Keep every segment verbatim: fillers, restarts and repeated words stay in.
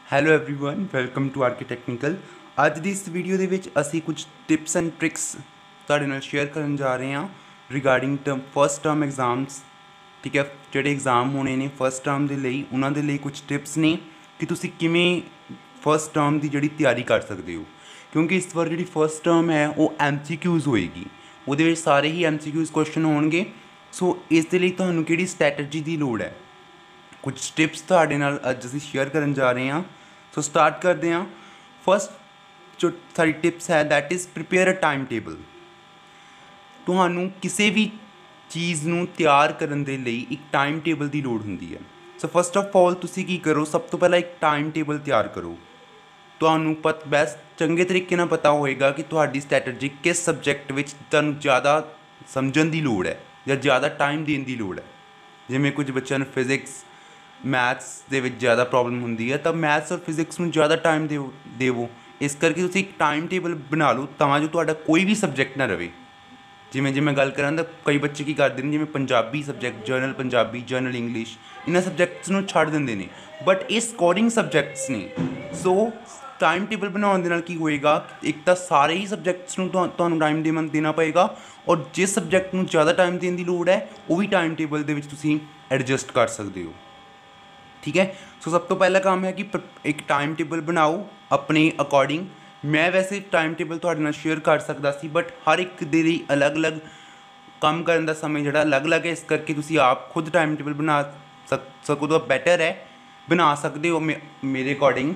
Hello everyone welcome to R K Technical. ਅੱਜ ਦੀ ਇਸ ਵੀਡੀਓ ਦੇ ਵਿੱਚ ਅਸੀਂ ਕੁਝ ਟਿਪਸ ਐਂਡ ਟ੍ਰਿਕਸ ਤੁਹਾਡੇ ਨਾਲ ਸ਼ੇਅਰ ਕਰਨ ਜਾ ਰਹੇ ਹਾਂ regarding term first term exams. ਠੀਕ ਹੈ, ਜਿਹੜੇ ਐਗਜ਼ਾਮ ਹੋਣੇ ਨੇ ਫਸਟ ਟਰਮ ਦੇ ਲਈ ਉਹਨਾਂ ਦੇ ਲਈ ਕੁਝ ਟਿਪਸ ਨੇ ਕਿ ਤੁਸੀਂ ਕਿਵੇਂ ਫਸਟ ਟਰਮ ਦੀ ਜਿਹੜੀ ਤਿਆਰੀ ਕਰ ਸਕਦੇ ਹੋ, ਕਿਉਂਕਿ ਇਸ ਵਾਰ ਜਿਹੜੀ ਫਸਟ ਟਰਮ ਹੈ ਉਹ ਐਮ ਸੀ ਕਿਊਜ਼ ਹੋਏਗੀ। ਉਹਦੇ ਵਿੱਚ ਸਾਰੇ ਹੀ ਐਮ ਸੀ ਕਿਊਜ਼ ਕੁਐਸਚਨ ਹੋਣਗੇ। ਸੋ ਇਸ ਦੇ ਲਈ ਤੁਹਾਨੂੰ ਕਿਹੜੀ ਸਟ੍ਰੈਟਜੀ ਦੀ ਲੋੜ ਹੈ, ਕੁਝ ਟਿਪਸ ਤੁਹਾਡੇ ਨਾਲ ਅੱਜ ਅਸੀਂ ਸ਼ੇਅਰ ਕਰਨ ਜਾ ਰਹੇ ਹਾਂ। ਸੋ ਸਟਾਰਟ ਕਰਦੇ ਹਾਂ। ਫਸਟ ਜੋ ਸਾਡੀ ਟਿਪਸ ਹੈ that is prepare a time table. ਤੁਹਾਨੂੰ ਕਿਸੇ ਵੀ ਚੀਜ਼ ਨੂੰ ਤਿਆਰ ਕਰਨ ਦੇ ਲਈ ਇੱਕ ਟਾਈਮ ਟੇਬਲ ਦੀ ਲੋੜ ਹੁੰਦੀ ਹੈ। ਸੋ ਫਸਟ ਆਫ ਆਲ ਤੁਸੀਂ ਕੀ ਕਰੋ, ਸਭ ਤੋਂ ਪਹਿਲਾਂ ਇੱਕ ਟਾਈਮ ਟੇਬਲ ਤਿਆਰ ਕਰੋ। ਤੁਹਾਨੂੰ ਪਤ ਬੈਸਟ ਚੰਗੇ ਤਰੀਕੇ ਨਾਲ ਪਤਾ ਹੋਏਗਾ ਕਿ ਤੁਹਾਡੀ ਸਟ੍ਰੈਟਜੀ ਕਿਸ ਸਬਜੈਕਟ ਵਿੱਚ ਤੁਹਾਨੂੰ ਜ਼ਿਆਦਾ ਸਮਝਣ ਦੀ ਲੋੜ ਹੈ ਜਾਂ ਜ਼ਿਆਦਾ ਟਾਈਮ ਦੇਣ ਦੀ ਲੋੜ ਹੈ। ਜਿਵੇਂ ਕੁਝ ਬੱਚਿਆਂ ਨੂੰ ਫਿਜ਼ਿਕਸ ਮੈਥਸ ਦੇ ਵਿੱਚ ਜ਼ਿਆਦਾ ਪ੍ਰੋਬਲਮ ਹੁੰਦੀ ਹੈ ਤਾਂ ਮੈਥਸ ਔਰ ਫਿਜ਼ਿਕਸ ਨੂੰ ਜ਼ਿਆਦਾ ਟਾਈਮ ਦੇਵੋ ਦੇਵੋ ਇਸ ਕਰਕੇ ਤੁਸੀਂ ਇੱਕ ਟਾਈਮ ਟੇਬਲ ਬਣਾ ਲਓ ਤਾਂ ਜੋ ਤੁਹਾਡਾ ਕੋਈ ਵੀ ਸਬਜੈਕਟ ਨਾ ਰਹੇ। ਜਿਵੇਂ ਜੇ ਮੈਂ ਗੱਲ ਕਰਾਂ ਤਾਂ ਕਈ ਬੱਚੇ ਕੀ ਕਰਦੇ ਨੇ, ਜਿਵੇਂ Punjabi subject, general Punjabi, general English, ਇਹਨਾਂ ਸਬਜੈਕਟਸ ਨੂੰ ਛੱਡ ਦਿੰਦੇ ਨੇ, ਬਟ ਇਹ ਸਕੋਰਿੰਗ ਸਬਜੈਕਟਸ ਨੇ। ਸੋ ਟਾਈਮ ਟੇਬਲ ਬਣਾਉਣ ਦੇ ਨਾਲ ਕੀ ਹੋਏਗਾ, ਇੱਕ ਤਾਂ ਸਾਰੇ ਹੀ ਸਬਜੈਕਟਸ ਨੂੰ ਤੁਹਾ ਤੁਹਾਨੂੰ ਟਾਈਮ ਦੇਣ ਦੇਣਾ ਪਏਗਾ ਔਰ ਜਿਸ ਸਬਜੈਕਟ ਨੂੰ ਜ਼ਿਆਦਾ ਟਾਈਮ ਦੇਣ ਦੀ ਲੋੜ ਹੈ ਉਹ ਵੀ ਟਾਈਮ ਟੇਬਲ ਦੇ ਵਿੱਚ ਤੁਸੀਂ ਐਡਜਸਟ ਕਰ ਸਕਦੇ ਹੋ। ਠੀਕ ਹੈ, ਸੋ ਸਭ ਤੋਂ ਪਹਿਲਾ ਕੰਮ ਹੈ ਕਿ ਇੱਕ ਟਾਈਮ ਟੇਬਲ ਬਣਾਓ ਆਪਣੇ ਅਕੋਰਡਿੰਗ। ਮੈਂ ਵੈਸੇ ਟਾਈਮ ਟੇਬਲ ਤੁਹਾਡੇ ਨਾਲ ਸ਼ੇਅਰ ਕਰ ਸਕਦਾ ਸੀ, ਬਟ ਹਰ ਇੱਕ ਦੇ ਲਈ ਅਲੱਗ-ਅਲੱਗ ਕੰਮ ਕਰਨ ਦਾ ਸਮੇਂ ਜਿਹੜਾ ਅਲੱਗ-ਅਲੱਗ ਹੈ, ਇਸ ਕਰਕੇ ਤੁਸੀਂ ਆਪ ਖੁਦ ਟਾਈਮ ਟੇਬਲ ਬਣਾ ਸਕ ਸਕੋ ਤਾਂ ਬੈਟਰ ਹੈ, ਬਣਾ ਸਕਦੇ ਹੋ ਮੇ ਮੇਰੇ ਅਕੋਰਡਿੰਗ।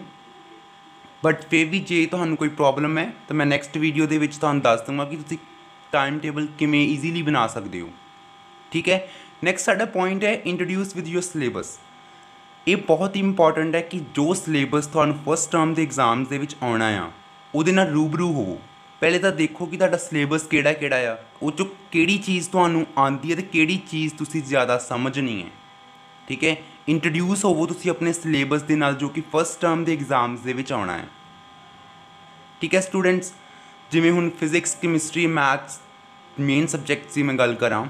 ਬਟ ਫਿਰ ਵੀ ਜੇ ਤੁਹਾਨੂੰ ਕੋਈ ਪ੍ਰੋਬਲਮ ਹੈ ਤਾਂ ਮੈਂ ਨੈਕਸਟ ਵੀਡੀਓ ਦੇ ਵਿੱਚ ਤੁਹਾਨੂੰ ਦੱਸ ਦੂੰਗਾ ਕਿ ਤੁਸੀਂ ਟਾਈਮ ਟੇਬਲ ਕਿਵੇਂ ਈਜ਼ੀਲੀ ਬਣਾ ਸਕਦੇ ਹੋ। ਠੀਕ ਹੈ, ਨੈਕਸਟ ਸਾਡਾ ਪੁਆਇੰਟ ਹੈ ਇੰਟਰੋਡਿਊਸ ਵਿਦ ਯੂਰ ਸਿਲੇਬਸ। ਇਹ ਬਹੁਤ ਹੀ ਇੰਪੋਰਟੈਂਟ ਹੈ ਕਿ ਜੋ ਸਿਲੇਬਸ ਤੁਹਾਨੂੰ ਫਸਟ ਟਰਮ ਦੇ ਐਗਜ਼ਾਮਸ ਦੇ ਵਿੱਚ ਆਉਣਾ ਆ ਉਹਦੇ ਨਾਲ ਰੂਬਰੂ ਹੋਵੋ। ਪਹਿਲੇ ਤਾਂ ਦੇਖੋ ਕਿ ਤੁਹਾਡਾ ਸਿਲੇਬਸ ਕਿਹੜਾ ਕਿਹੜਾ ਆ, ਉਹ 'ਚੋਂ ਕਿਹੜੀ ਚੀਜ਼ ਤੁਹਾਨੂੰ ਆਉਂਦੀ ਹੈ ਅਤੇ ਕਿਹੜੀ ਚੀਜ਼ ਤੁਸੀਂ ਜ਼ਿਆਦਾ ਸਮਝਣੀ ਹੈ। ਠੀਕ ਹੈ, ਇੰਟਰੋਡਿਊਸ ਹੋਵੋ ਤੁਸੀਂ ਆਪਣੇ ਸਿਲੇਬਸ ਦੇ ਨਾਲ ਜੋ ਕਿ ਫਸਟ ਟਰਮ ਦੇ ਐਗਜ਼ਾਮਸ ਦੇ ਵਿੱਚ ਆਉਣਾ ਹੈ। ਠੀਕ ਹੈ ਸਟੂਡੈਂਟਸ, ਜਿਵੇਂ ਹੁਣ physics, chemistry, maths main subjects ਦੀ ਮੈਂ ਗੱਲ ਕਰਾਂ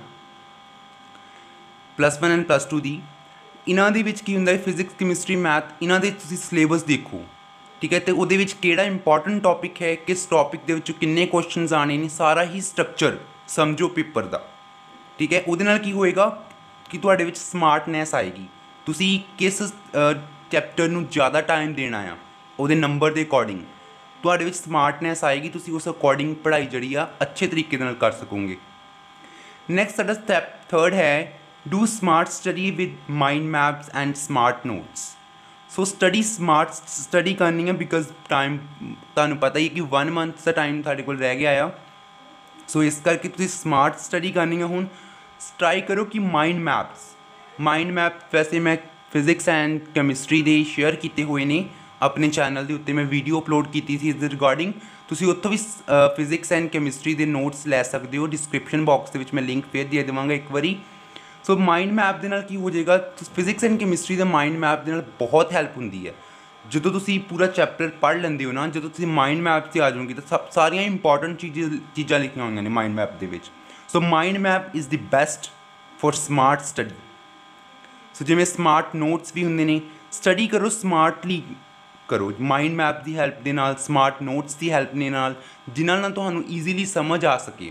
plus one and plus two ਦੀ, ਇਹਨਾਂ ਦੇ ਵਿੱਚ ਕੀ ਹੁੰਦਾ ਹੈ, ਫਿਜ਼ਿਕਸ, ਕੈਮਿਸਟਰੀ, ਮੈਥ, ਇਹਨਾਂ ਦੇ ਤੁਸੀਂ ਸਿਲੇਬਸ ਦੇਖੋ। ਠੀਕ ਹੈ, ਅਤੇ ਉਹਦੇ ਵਿੱਚ ਕਿਹੜਾ ਇੰਪੋਰਟੈਂਟ ਟੋਪਿਕ ਹੈ, ਕਿਸ ਟੋਪਿਕ ਦੇ ਵਿੱਚੋਂ ਕਿੰਨੇ ਕੁਐਸਚਨਸ ਆਉਣੇ ਨੇ, ਸਾਰਾ ਹੀ ਸਟਰਕਚਰ ਸਮਝੋ ਪੇਪਰ ਦਾ। ਠੀਕ ਹੈ, ਉਹਦੇ ਨਾਲ ਕੀ ਹੋਏਗਾ ਕਿ ਤੁਹਾਡੇ ਵਿੱਚ ਸਮਾਰਟਨੈਸ ਆਏਗੀ। ਤੁਸੀਂ ਕਿਸ ਚੈਪਟਰ ਨੂੰ ਜ਼ਿਆਦਾ ਟਾਈਮ ਦੇਣਾ ਆ ਉਹਦੇ ਨੰਬਰ ਦੇ ਅਕੋਰਡਿੰਗ ਤੁਹਾਡੇ ਵਿੱਚ ਸਮਾਰਟਨੈਸ ਆਏਗੀ, ਤੁਸੀਂ ਉਸ ਅਕੋਰਡਿੰਗ ਪੜ੍ਹਾਈ ਜਿਹੜੀ ਆ ਅੱਛੇ ਤਰੀਕੇ ਨਾਲ ਕਰ ਸਕੋਗੇ। ਨੈਕਸਟ ਸਾਡਾ ਸਟੈਪ ਥਰਡ ਹੈ do smart study with mind maps and smart notes. So study smart study ਕਰਨੀ ਹੈ ਬਿਕੋਜ਼ ਟਾਈਮ ਤੁਹਾਨੂੰ ਪਤਾ ਹੀ ਹੈ ਕਿ ਵਨ ਮੰਥ ਦਾ ਟਾਈਮ ਤੁਹਾਡੇ ਕੋਲ ਰਹਿ ਗਿਆ ਆ। ਸੋ ਇਸ ਕਰਕੇ ਤੁਸੀਂ ਸਮਾਰਟ ਸਟੱਡੀ ਕਰਨੀ ਹੈ। ਹੁਣ ਟਰਾਈ ਕਰੋ ਕਿ ਮਾਈਂਡ ਮੈਪਸ ਮਾਈਂਡ ਮੈਪ ਵੈਸੇ ਮੈਂ ਫਿਜ਼ਿਕਸ ਐਂਡ ਕੈਮਿਸਟਰੀ ਦੇ ਸ਼ੇਅਰ ਕੀਤੇ ਹੋਏ ਨੇ ਆਪਣੇ ਚੈਨਲ ਦੇ ਉੱਤੇ, ਮੈਂ ਵੀਡੀਓ ਅਪਲੋਡ ਕੀਤੀ ਸੀ ਇਸ ਦੇ ਰਿਗਾਰਡਿੰਗ। ਤੁਸੀਂ ਉੱਥੋਂ ਵੀ ਫਿਜ਼ਿਕਸ ਐਂਡ ਕੈਮਿਸਟਰੀ ਦੇ ਨੋਟਸ ਲੈ ਸਕਦੇ ਹੋ। ਡਿਸਕ੍ਰਿਪਸ਼ਨ ਬਾਕਸ ਦੇ ਵਿੱਚ ਮੈਂ ਲਿੰਕ ਫੇਰ ਦੇ ਦੇਵਾਂਗਾ ਇੱਕ ਵਾਰੀ। ਸੋ ਮਾਈਂਡ ਮੈਪ ਦੇ ਨਾਲ ਕੀ ਹੋ ਜਾਏਗਾ, ਫਿਜ਼ਿਕਸ ਐਂਡ ਕੈਮਿਸਟਰੀ ਦਾ ਮਾਈਂਡ ਮੈਪ ਦੇ ਨਾਲ ਬਹੁਤ ਹੈਲਪ ਹੁੰਦੀ ਹੈ। ਜਦੋਂ ਤੁਸੀਂ ਪੂਰਾ ਚੈਪਟਰ ਪੜ੍ਹ ਲੈਂਦੇ ਹੋ ਨਾ, ਜਦੋਂ ਤੁਸੀਂ ਮਾਈਂਡ ਮੈਪ 'ਤੇ ਆ ਜਾਓਗੇ ਤਾਂ ਸਭ ਸਾਰੀਆਂ ਇੰਪੋਰਟੈਂਟ ਚੀਜ਼ਾਂ ਚੀਜ਼ਾਂ ਲਿਖੀਆਂ ਹੋਈਆਂ ਨੇ ਮਾਈਂਡ ਮੈਪ ਦੇ ਵਿੱਚ। So mind map is the best for smart study. So ਜਿਵੇਂ ਸਮਾਰਟ ਨੋਟਸ ਵੀ ਹੁੰਦੇ ਨੇ, ਸਟੱਡੀ ਕਰੋ ਸਮਾਰਟਲੀ ਕਰੋ ਮਾਈਂਡ ਮੈਪ ਦੀ ਹੈਲਪ ਦੇ ਨਾਲ, ਸਮਾਰਟ ਨੋਟਸ ਦੀ ਹੈਲਪ ਦੇ ਨਾਲ, ਜਿਨ੍ਹਾਂ ਨਾਲ ਤੁਹਾਨੂੰ ਈਜ਼ੀਲੀ ਸਮਝ ਆ ਸਕੇ।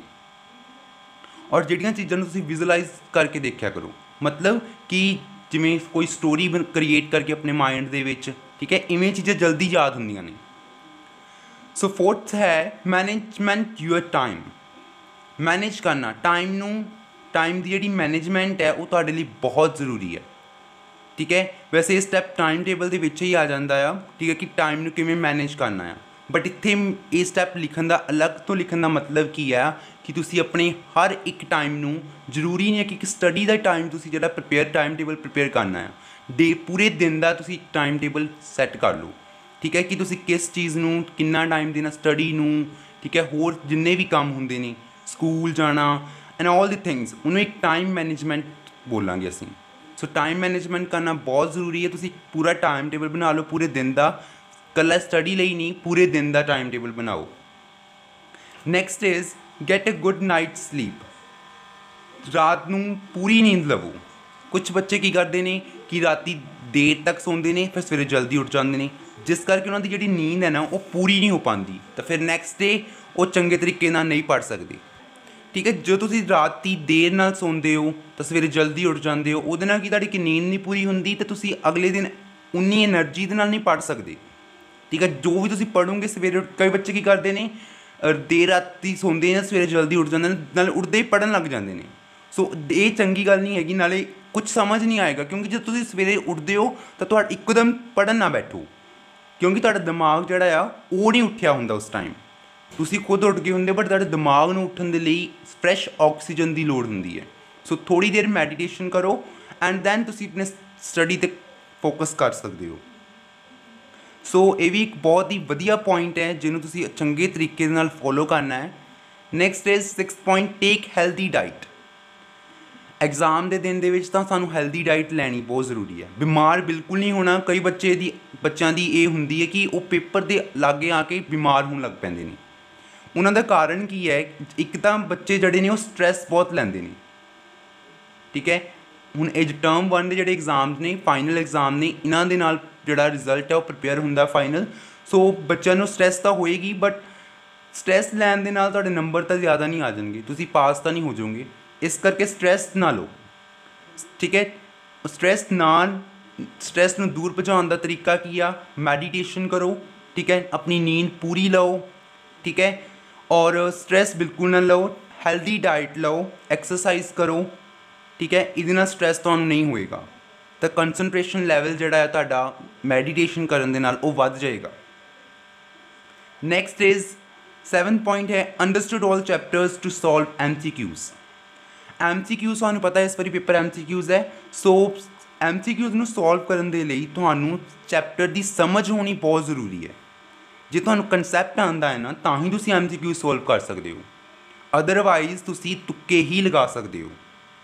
ਔਰ ਜਿਹੜੀਆਂ ਚੀਜ਼ਾਂ ਨੂੰ ਤੁਸੀਂ ਵਿਜ਼ੂਲਾਈਜ਼ ਕਰਕੇ ਦੇਖਿਆ ਕਰੋ, ਮਤਲਬ ਕਿ ਜਿਵੇਂ ਕੋਈ ਸਟੋਰੀ ਕ੍ਰੀਏਟ ਕਰਕੇ ਆਪਣੇ ਮਾਈਂਡ ਦੇ ਵਿੱਚ। ਠੀਕ ਹੈ, ਇਵੇਂ ਚੀਜ਼ਾਂ ਜਲਦੀ ਯਾਦ ਹੁੰਦੀਆਂ ਨੇ। ਸੋ ਫੋਰਥ ਹੈ ਮੈਨੇਜਮੈਂਟ ਯੂਅਰ ਟਾਈਮ। ਮੈਨੇਜ ਕਰਨਾ ਟਾਈਮ ਨੂੰ, ਟਾਈਮ ਦੀ ਜਿਹੜੀ ਮੈਨੇਜਮੈਂਟ ਹੈ ਉਹ ਤੁਹਾਡੇ ਲਈ ਬਹੁਤ ਜ਼ਰੂਰੀ ਹੈ। ਠੀਕ ਹੈ, ਵੈਸੇ ਇਹ ਸਟੈਪ ਟਾਈਮ ਟੇਬਲ ਦੇ ਵਿੱਚ ਹੀ ਆ ਜਾਂਦਾ ਆ। ਠੀਕ ਹੈ, ਕਿ ਟਾਈਮ ਨੂੰ ਕਿਵੇਂ ਮੈਨੇਜ ਕਰਨਾ ਆ, ਬਟ ਇੱਥੇ ਇਹ ਸਟੈਪ ਲਿਖਣ ਦਾ ਅਲੱਗ ਤੋਂ ਲਿਖਣ ਦਾ ਮਤਲਬ ਕੀ ਆ ਕਿ ਤੁਸੀਂ ਆਪਣੇ ਹਰ ਇੱਕ ਟਾਈਮ ਨੂੰ, ਜ਼ਰੂਰੀ ਨਹੀਂ ਹੈ ਕਿ ਇੱਕ ਸਟੱਡੀ ਦਾ ਟਾਈਮ ਤੁਸੀਂ ਜਿਹੜਾ ਪ੍ਰੀਪੇਅਰ ਟਾਈਮ ਟੇਬਲ ਪ੍ਰੀਪੇਅਰ ਕਰਨਾ ਆ, ਡੇ ਪੂਰੇ ਦਿਨ ਦਾ ਤੁਸੀਂ ਟਾਈਮ ਟੇਬਲ ਸੈੱਟ ਕਰ ਲਓ। ਠੀਕ ਹੈ, ਕਿ ਤੁਸੀਂ ਕਿਸ ਚੀਜ਼ ਨੂੰ ਕਿੰਨਾ ਟਾਈਮ ਦੇਣਾ, ਸਟੱਡੀ ਨੂੰ। ਠੀਕ ਹੈ, ਹੋਰ ਜਿੰਨੇ ਵੀ ਕੰਮ ਹੁੰਦੇ ਨੇ, ਸਕੂਲ ਜਾਣਾ ਐਂਡ ਆਲ ਦੀ ਥਿੰਗਸ, ਉਹਨੂੰ ਇੱਕ ਟਾਈਮ ਮੈਨੇਜਮੈਂਟ ਬੋਲਾਂਗੇ ਅਸੀਂ। ਸੋ ਟਾਈਮ ਮੈਨੇਜਮੈਂਟ ਕਰਨਾ ਬਹੁਤ ਜ਼ਰੂਰੀ ਹੈ। ਤੁਸੀਂ ਪੂਰਾ ਟਾਈਮ ਟੇਬਲ ਬਣਾ ਲਓ ਪੂਰੇ ਦਿਨ ਦਾ, ਇਕੱਲਾ ਸਟੱਡੀ ਲਈ ਨਹੀਂ, ਪੂਰੇ ਦਿਨ ਦਾ ਟਾਈਮ ਟੇਬਲ ਬਣਾਓ। Next is get a good night sleep. ਰਾਤ ਨੂੰ ਪੂਰੀ ਨੀਂਦ ਲਵੋ। ਕੁਛ ਬੱਚੇ ਕੀ ਕਰਦੇ ਨੇ ਕਿ ਰਾਤੀ ਦੇਰ ਤੱਕ ਸੌਂਦੇ ਨੇ, ਫਿਰ ਸਵੇਰੇ ਜਲਦੀ ਉੱਠ ਜਾਂਦੇ ਨੇ। जिस करके उन्होंने जी नींद है ना वो पूरी नहीं हो पाती, तो फिर नैक्सट डे वो चंगे तरीके नाल नहीं पढ़ सकते। ठीक है, जो तुसीं राती देर नाल सौंदे हो तो सवेरे जल्दी उठ जाते हो, उहदे नाल की तुहाडी नींद नहीं पूरी हुंदी तो तुसीं अगले दिन उन्नी एनर्जी दे नाल नहीं पढ़ सकते। ठीक है, जो भी तुसीं पढ़ोगे सवेरे, कई बच्चे की करते हैं देर राती सौंदे हैं सवेरे जल्दी उठ जाते हैं, नाल उठते ही पढ़न लग जाते हैं। सो ये चंगी गल नहीं हैगी, नाले कुछ समझ नहीं आएगा, क्योंकि जो तुसीं सवेरे उठते हो तो तुहाडा एकदम पढ़न ना बैठो, क्योंकि तुहाडा दिमाग जिहड़ा आ वो नहीं उठिया हुंदा उस टाइम। तुसीं खुद उठ गए होंदे, बट तुहाडे दिमाग नूं उठण दे लई फ्रैश ऑक्सीजन की लोड़ हुंदी है। सो थोड़ी देर मैਡੀਟੇਸ਼ਨ करो एंड दैन तुसीं अपने स्टडी ते फोकस कर सकते हो। सो ये भी एक बहुत ही वधिया पॉइंट है जिन्हों तुसीं चंगे तरीके नाल फॉलो करना है। Next is six point, take healthy diet. Exam के दिन के सानू हैल्दी डाइट लैनी बहुत जरूरी है, बीमार बिल्कुल नहीं होना। कई बच्चे दी बच्चों की ये होंदी है कि वो पेपर के लागे आके बीमार होने लग पैंदे ने। उन्हों का कारण की है, एक तो बच्चे जड़े ने वो स्ट्रैस बहुत लैंदे ने। ठीक है, हुण एज टर्म वन के जोड़े एग्जाम्स ने, फाइनल एग्जाम ने, इन्हों के नाल जोड़ा रिजल्ट है वो प्रिपेयर होंदा फाइनल। सो बच्चों को स्ट्रैस तो होएगी, बट स्ट्रैस लैन दे नाल तुहाडे नंबर तो ज़्यादा नहीं आ जाएंगे, तुसीं पास तो नहीं हो जाओगे। इस करके स्ट्रैस ना लो। ठीक है, स्ट्रैस नाल स्ट्रैस नूं दूर पहुँचाने का तरीका की आ, मैਡੀਟੇਸ਼ਨ करो। ठीक है, अपनी नींद पूरी लो। ठीक है, और स्ट्रैस बिल्कुल ना लो, हैल्दी डाइट लो, एक्सरसाइज करो। ठीक है, इहदे नाल स्ट्रैस तुहानूं नहीं होएगा, तो कंसनट्रेशन लैवल जिहड़ा है तुहाडा मैਡੀਟੇਸ਼ਨ करन दे नाल वो वध जाएगा। नैक्सट इज सैवन पॉइंट है, understood all chapters to solve M C Qs. M C Qs तुहानूं पता है इस बारी पेपर एम सी क्यूज़ है। सो एम सी क्यूज़ नूं सॉल्व करन दे लई तुहानूं चैप्टर की समझ होनी बहुत जरूरी है। जे तुहानूं कंसैप्ट आंदा है ना, तां ही तुसीं एम सी क्यू सॉल्व कर सकते हो, अदरवाइज तुसीं तुक्के ही लगा सकते हो।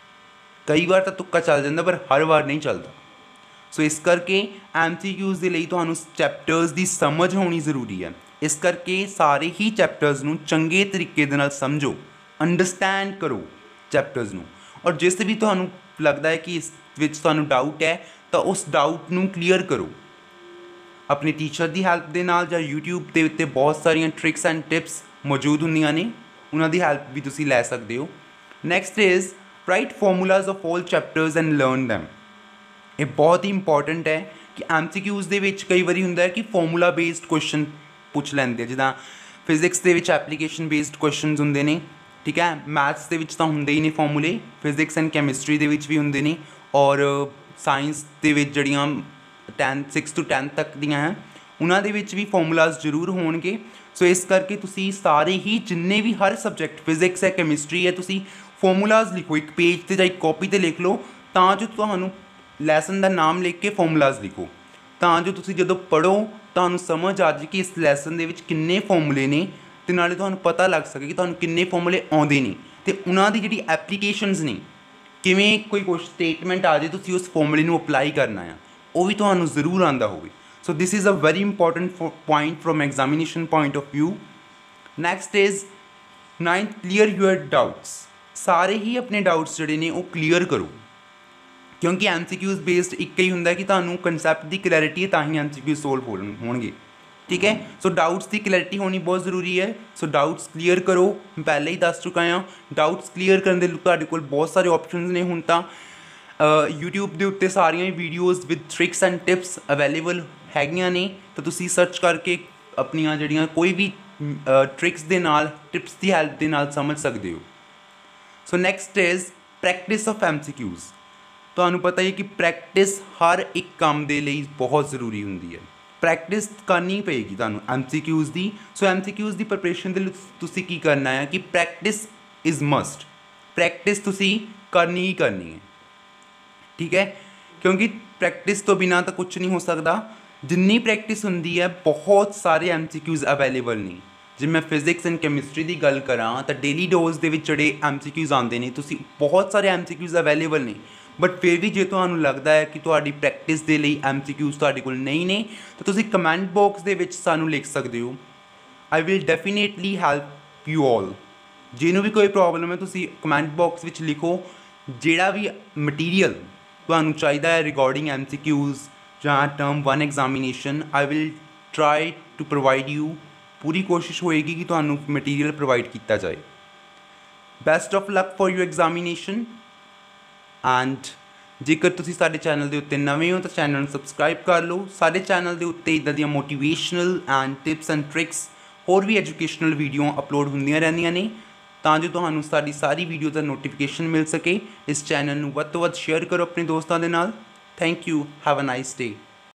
कई बार तो तुक्का चल जाता, पर हर बार नहीं चलता। सो इस करके एम सी क्यूज़ के लिए तुहानूं चैप्टर्स की समझ होनी जरूरी है। इस करके सारे ही चैप्टर्स नूं चंगे तरीके दे नाल समझो, अंडरस्टैंड करो चैप्टर्स नूं। और जिस भी तुहानूं लगता है कि इस विच तुहानूं डाउट है, तो उस डाउट नूं क्लीयर करो अपने टीचर की हैल्प के नाल, या यूट्यूब के उत्ते बहुत सारिया ट्रिक्स एंड टिप्स मौजूद होंदियां ने, उन्हां दी हैल्प भी तुसीं लै सकते हो। Next is write formulas of all chapters and learn them. ये बहुत ही इंपॉर्टेंट है कि एम सी क्यूज़ दे विच कई बारी हुंदा है कि फॉर्मूला बेस्ड क्वेश्चन पुछ लैंदे, जिद्दां फिजिक्स दे विच एप्लीकेशन बेस्ड क्वेश्चन हुंदे ने। ठीक है, मैथ्स दे विच तां हुंदे ही ने फॉर्मूले, फिजिक्स एंड कैमिस्ट्री दे विच भी हुंदे ने, और साइंस दे विच जड़ियां टेंथ सिक्स टू टेंथ तक दियां हैं उन्हां दे विच भी फॉर्मूलाज जरूर होणगे। सो इस करके तुसीं सारे ही जिन्ने भी हर सब्जैक्ट फिजिक्स है कैमिस्ट्री है, तुसीं फॉर्मूलाज लिखो, एक पेज ते जां एक कॉपी ते लिख लो, तां जो तुहानूं लैसन का नाम लिख के फॉर्मूलाज लिखो, तां जो तुसीं जदों पढ़ो तुहानूं समझ आ जाए कि इस लैसन दे विच किन्ने फॉर्मूले ने, ते नाले तुहानूं पता लग सके कि तुहानूं किन्ने फॉर्मूले आउंदे ने, ते उन्हां दी जिहड़ी एप्लीकेशनस ने, किवें कोई कुछ स्टेटमेंट आ जाए तुसीं उस फॉर्मूले नूं अप्लाई करना है, वो भी तुहानूं जरूर आंदा होवे। So this is a very important point from examination point of view. Next is ninth, clear your doubts. सारे ही अपने डाउट्स जिहड़े ने वो क्लीयर करो, क्योंकि एम सी क्यूज़ बेस्ड एक ही होंदा कि तुहानूं कंसैप्ट की क्लैरिटी है, तां ही एम सी क्यू सोल्व हो होणगे। ठीक है, सो डाउट्स की क्लैरिटी होनी बहुत जरूरी है। सो डाउट्स क्लीयर करो, मैं पहले ही दस चुका हाँ। डाउट्स क्लीयर करने के तुहाडे कोल बहुत सारे ऑप्शनस ने। हुण तां यूट्यूब के उत्ते सारिया ही videos with tricks and tips available हैगियां ने, तो तुसीं सर्च करके अपनियां जिहड़ियां कोई भी ट्रिक्स दे नाल, टिप्स की हैल्प दे नाल समझ सकते हो। So next is practice of M C Qs. तुहानूं पता ही कि प्रैक्टिस हर एक काम दे लई बहुत जरूरी हुंदी है, प्रैक्टिस करनी पेगी तुहानूं एम सी क्यूज़ की। सो एम सी क्यूज़ की प्रिपरेशन के लिए तुसीं की करना है कि प्रैक्टिस इज़ मस्ट, प्रैक्टिस तुसीं करनी ही करनी है। ठीक है, क्योंकि प्रैक्टिस तो बिना तो कुछ नहीं हो सकता। जिन्नी प्रैक्टिस होंदी है, बहुत सारे एम सी क्यूज़ अवेलेबल नहीं। जे मैं फिजिक्स एंड कैमिस्ट्री की गल करा तो डेली डोज के जोड़े एम सी क्यूज़ आते हैं, तुसीं बहुत सारे एम सी क्यूज़ अवेलेबल नहीं, बट फिर भी जे तुहानूं लगता है कि तुहाडी प्रैक्टिस के लिए एम सी क्यूज़ तुहाडे कोल नहीं ने, तो तुसीं कमेंट बॉक्स के विच सानूं लिख सकते हो। I will definitely help you all. जिन्हों भी कोई प्रॉब्लम है तुसीं कमेंट बॉक्स विच लिखो। जिहड़ा भी मटीरियल तुहानूं चाहिदा है रिगार्डिंग एम सी क्यूज़ जां term one examination, I will try to provide you, पूरी कोशिश होएगी कि तुहानू मटीरियल प्रोवाइड किया जाए। Best of luck for you examination. And जेकर तुसी साडे चैनल के उत्ते नवे हो तो चैनल सबसक्राइब कर लो। साडे चैनल के उत्ते इदां दियां motivational and tips and tricks होर भी एजुकेशनल वीडियो अपलोड होंदियां रहिंदियां ने, तां जो तुहानू साडी सारी वीडियो का नोटिफिकेशन मिल सके। इस चैनल नू वध तो वध शेयर करो अपने दोस्तों के नाल। Thank you, have a nice day.